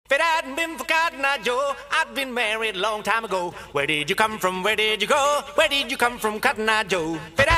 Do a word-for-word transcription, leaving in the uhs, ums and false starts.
If it hadn't been for Cotton Eye Joe, I'd been married a long time ago. Where did you come from? Where did you go? Where did you come from, Cotton Eye Joe? If it